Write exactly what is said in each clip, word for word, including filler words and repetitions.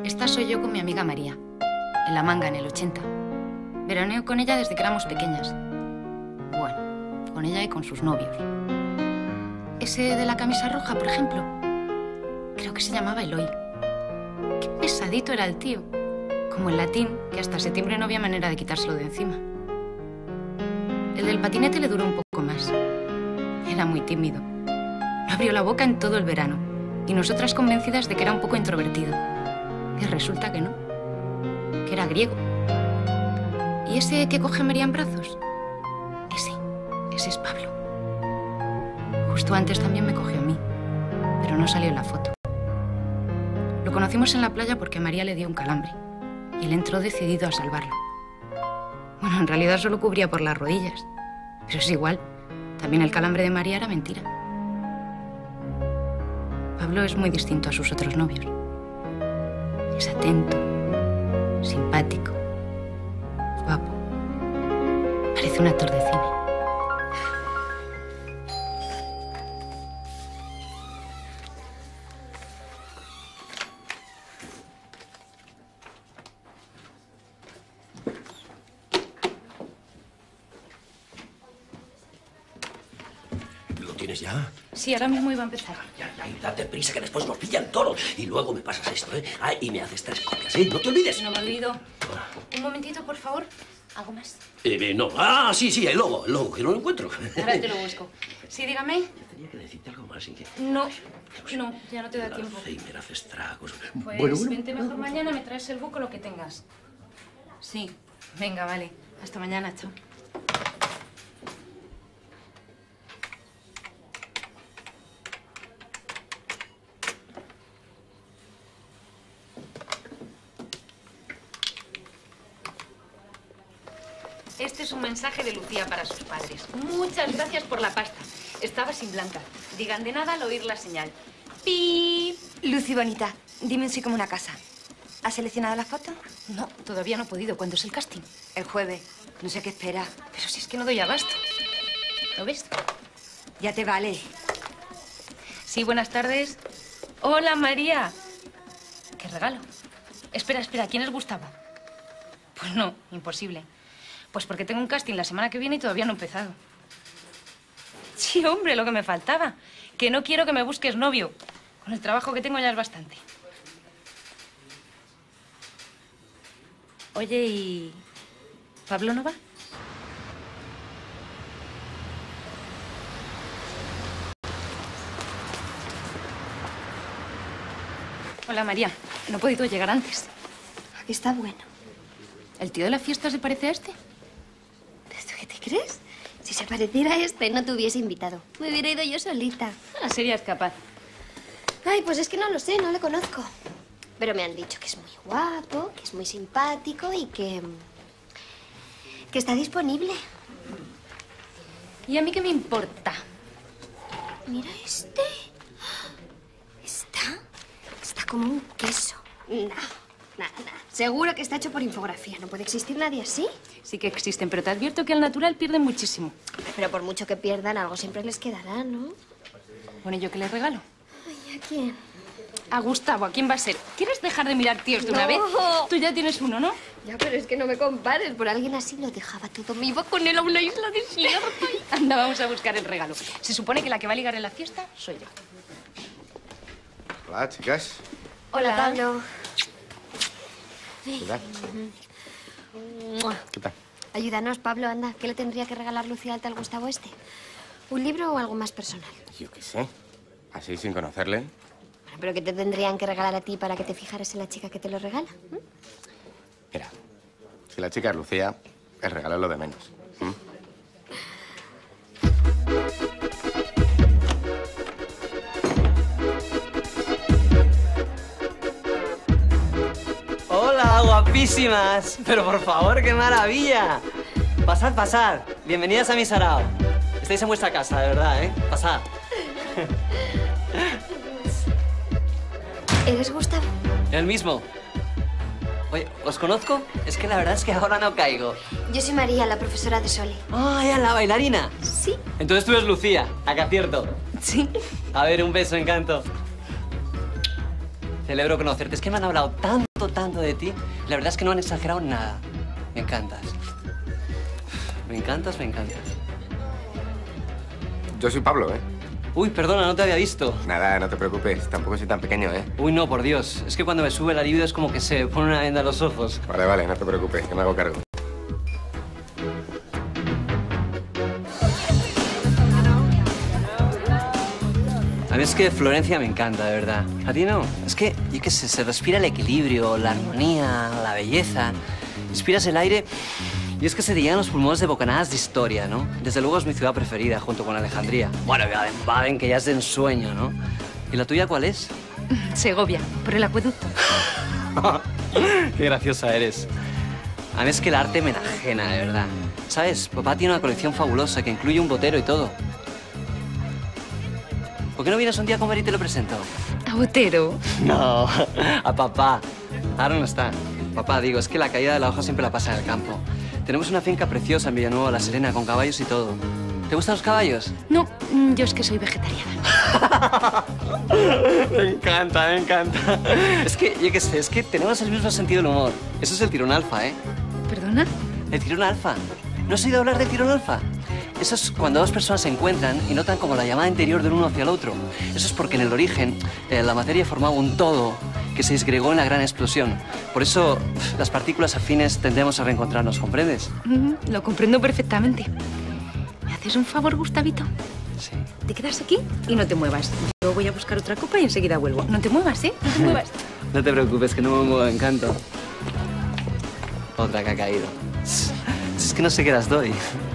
Esta soy yo con mi amiga María, en La Manga, en el ochenta. Veraneo con ella desde que éramos pequeñas. Bueno, con ella y con sus novios. Ese de la camisa roja, por ejemplo, creo que se llamaba Eloy. Qué pesadito era el tío. Como el latín, que hasta septiembre no había manera de quitárselo de encima. El del patinete le duró un poco más. Era muy tímido. No abrió la boca en todo el verano. Y nosotras convencidas de que era un poco introvertido. Y resulta que no. Que era griego. ¿Y ese que coge a María en brazos? Ese. Ese es Pablo. Justo antes también me cogió a mí. Pero no salió en la foto. Lo conocimos en la playa porque a María le dio un calambre. Y él entró decidido a salvarlo. Bueno, en realidad solo cubría por las rodillas. Pero es igual. También el calambre de María era mentira. Pablo es muy distinto a sus otros novios. Es atento, simpático, guapo. Parece un actor de cine. ¿Tienes ya? Sí, ahora mismo iba a empezar. Ya, ya, y date prisa que después nos pillan todos. Y luego me pasas esto, ¿eh? Ah, y me haces tres copias, ¿eh? No te olvides. No me olvido. Un momentito, por favor. ¿Algo más? Eh, no. Ah, sí, sí, el logo, el logo, que no lo encuentro. Ahora te lo busco. Sí, dígame. Yo tenía que decirte algo más, ¿y qué? No, no, ya no te da tiempo. Alzheimer, haces tragos. Pues bueno, bueno. vente mejor mañana, me traes el buco, lo que tengas. Sí, venga, vale. Hasta mañana, chao. Este es un mensaje de Lucía para sus padres. Muchas gracias por la pasta. Estaba sin blanca. Digan de nada al oír la señal. ¡Pi! Lucy, bonita, dime si como una casa. ¿Has seleccionado la foto? No, todavía no he podido. ¿Cuándo es el casting? El jueves. No sé qué espera. Pero si es que no doy abasto. ¿Lo ves? Ya te vale. Sí, buenas tardes. Hola, María. ¿Qué regalo? Espera, espera. ¿Quién es Gustavo? Pues no, imposible. Pues porque tengo un casting la semana que viene y todavía no he empezado. Sí, hombre, lo que me faltaba. Que no quiero que me busques novio. Con el trabajo que tengo ya es bastante. Oye, ¿y Pablo no va? Hola, María. No he podido llegar antes. Aquí está bueno. ¿El tío de la fiesta se parece a este? ¿Esto qué te crees? Si se pareciera a este, no te hubiese invitado. Me hubiera ido yo solita. Ah, serías capaz. Ay, pues es que no lo sé, no le conozco. Pero me han dicho que es muy guapo, que es muy simpático y que... que está disponible. ¿Y a mí qué me importa? Mira este. Está... está como un queso. Nah, nada, nada. Seguro que está hecho por infografía. ¿No puede existir nadie así? Sí que existen, pero te advierto que al natural pierden muchísimo. Pero por mucho que pierdan, algo siempre les quedará, ¿no? Bueno, ¿y yo qué les regalo? Ay, ¿a quién? A Gustavo. ¿A quién va a ser? ¿Quieres dejar de mirar tíos de una No. vez? Tú ya tienes uno, ¿no? Ya, pero es que no me compares. Por alguien así lo dejaba todo. Me iba con él a una isla desierta. Anda, vamos a buscar el regalo. Se supone que la que va a ligar en la fiesta soy yo. Hola, chicas. Hola, Pablo. ¿Qué tal? ¿Qué tal? Ayúdanos, Pablo, anda. ¿Qué le tendría que regalar Lucía al tal Gustavo este? ¿Un libro o algo más personal? Yo qué sé. Así, sin conocerle. Bueno, ¿pero qué te tendrían que regalar a ti para que te fijaras en la chica que te lo regala? ¿Mm? Mira, si la chica es Lucía, el regalo es lo de menos. ¿Mm? ¡Hola, guapísimas! Pero por favor, qué maravilla. Pasad, pasad. Bienvenidas a mi sarao. Estáis en vuestra casa, de verdad, ¿eh? Pasad. ¿Eres Gustavo? El mismo. Oye, ¿os conozco? Es que la verdad es que ahora no caigo. Yo soy María, la profesora de Sole. ¡Ah, ya, la bailarina! Sí. Entonces tú eres Lucía, ¿a que acierto? Sí. A ver, un beso, encanto. Celebro conocerte. Es que me han hablado tanto, tanto de ti. La verdad es que no han exagerado nada. Me encantas. Me encantas, me encantas. Yo soy Pablo, ¿eh? Uy, perdona, no te había visto. Nada, no te preocupes. Tampoco soy tan pequeño, ¿eh? Uy, no, por Dios. Es que cuando me sube la libido es como que se pone una venda a los ojos. Vale, vale, no te preocupes, que me hago cargo. A mí es que Florencia me encanta, de verdad. ¿A ti no? Es que, yo qué sé, se respira el equilibrio, la armonía, la belleza. Inspiras el aire y es que se te llenan los pulmones de bocanadas de historia, ¿no? Desde luego es mi ciudad preferida, junto con Alejandría. Bueno, Baden-Baden, que ya es de ensueño, ¿no? ¿Y la tuya cuál es? Segovia, por el acueducto. Qué graciosa eres. A mí es que el arte me enajena, de verdad. ¿Sabes? Papá tiene una colección fabulosa que incluye un botero y todo. ¿Por qué no vienes un día a comer y te lo presento? ¿A Botero? No, a papá. Ahora no está. Papá, digo, es que la caída de la hoja siempre la pasa en el campo. Tenemos una finca preciosa en Villanueva La Serena, con caballos y todo. ¿Te gustan los caballos? No, yo es que soy vegetariana. Me encanta, me encanta. Es que, yo qué sé, es que tenemos el mismo sentido del humor. Eso es el tirón alfa, ¿eh? ¿Perdona? El tirón alfa. ¿No has oído hablar del tirón alfa? Eso es cuando dos personas se encuentran y notan como la llamada interior del uno hacia el otro. Eso es porque en el origen eh, la materia formaba un todo que se disgregó en la gran explosión. Por eso las partículas afines tendemos a reencontrarnos, ¿comprendes? Mm, lo comprendo perfectamente. ¿Me haces un favor, Gustavito? Sí. Te quedas aquí y no te muevas. Yo voy a buscar otra copa y enseguida vuelvo. No te muevas, ¿eh? No te muevas. No te preocupes, que no me muevo, encanto. Otra que ha caído. Es que no sé qué las doy.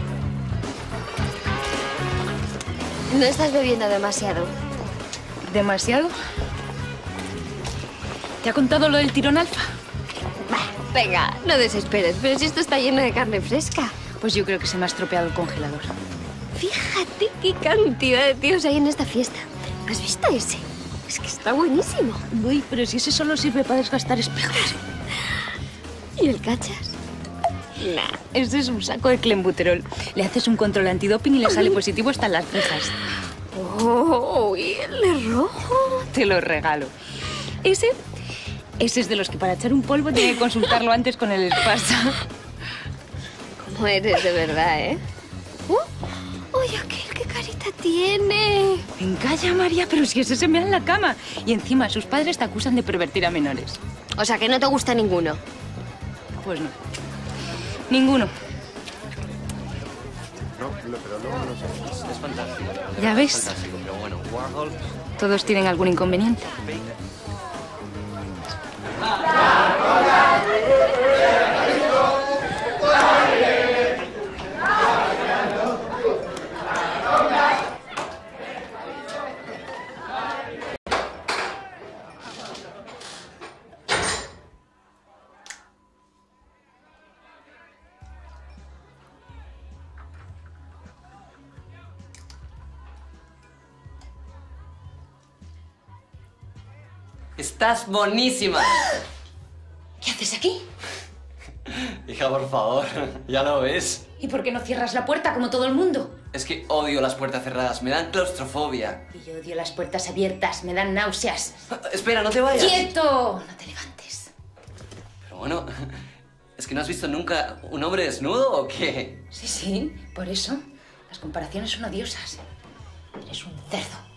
No estás bebiendo demasiado. ¿Demasiado? ¿Te ha contado lo del tirón alfa? Bah, venga, no desesperes, pero si esto está lleno de carne fresca. Pues yo creo que se me ha estropeado el congelador. Fíjate qué cantidad de tíos hay en esta fiesta. ¿Has visto ese? Es que está buenísimo. Uy, pero si ese solo sirve para desgastar espejos. ¿Y el cachas? Nah, ese es un saco de clenbuterol. Le haces un control antidoping y le sale positivo hasta en las cejas. Oh, y el de rojo. Te lo regalo. Ese, ese es de los que para echar un polvo tiene que consultarlo antes con el espasa. ¿Cómo eres de verdad, eh? Uh, ¡Uy, aquel qué carita tiene! Venga, calla, María, pero si ese se mea en la cama. Y encima sus padres te acusan de pervertir a menores. O sea, que no te gusta ninguno. Pues no. Ninguno. No, pero no, no sé. Es fantástico. ¿Ya ves? Fantástico, pero bueno, Warhol... Todos tienen algún inconveniente. ¡Estás buenísima! ¿Qué haces aquí? Hija, por favor, ya lo ves. ¿Y por qué no cierras la puerta como todo el mundo? Es que odio las puertas cerradas, me dan claustrofobia. Y yo odio las puertas abiertas, me dan náuseas. Espera, no te vayas. ¡Quieto! No te levantes. Pero bueno, ¿es que no has visto nunca un hombre desnudo o qué? Sí, sí, por eso. Las comparaciones son odiosas. Eres un cerdo.